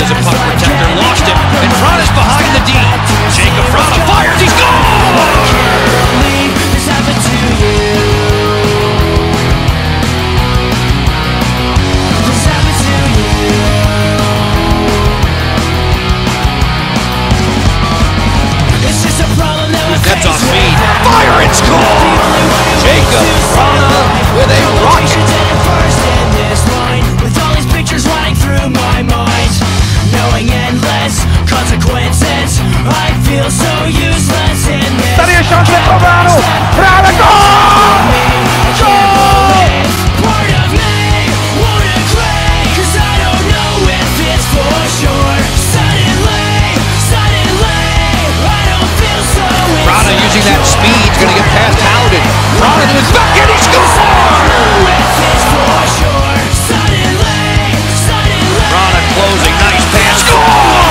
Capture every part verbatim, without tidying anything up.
was a puck protector, lost him, and Vrana's behind the D. Jacob Vrana fires, he's gone! This happened to you. This happened to you. It's just a problem that we That's face off speed. Fire and score! Jacob Vrana with a rocket. First in this line, with all these pictures running through my mind, knowing endless consequences, I feel so useless in this. Tady je šance pro Vránu. Vrána, gól! Gól! Part of me wanna cry, 'cause I don't know if it's for sure. Suddenly, suddenly, I don't feel so Vrana using that speed, is going to get past Howden. Vrana to his back, and he scores! Vrana closing, nice pass, score!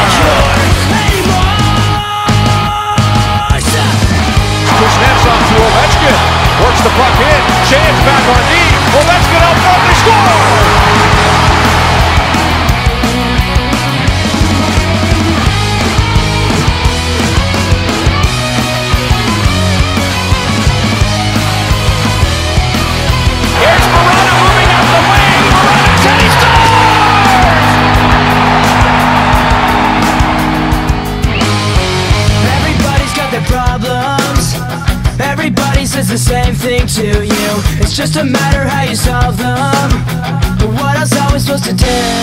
Kuznetsov to Ovechkin. Works the puck in. Chance back on D. Ovechkin up front, they score! Here's Vrana moving up the wing. Vrana's and he scores! Everybody's got their problems. Everybody says the same thing to you. It's just a matter how you solve them. But what else are we supposed to do?